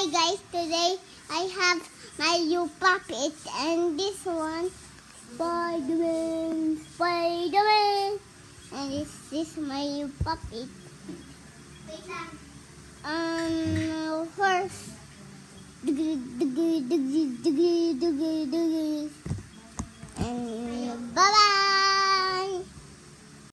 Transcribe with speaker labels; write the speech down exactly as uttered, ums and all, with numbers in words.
Speaker 1: Hi guys, today I have my new puppet and this one Spider-Man, Spider-Man, and this is my new puppet. Um, first,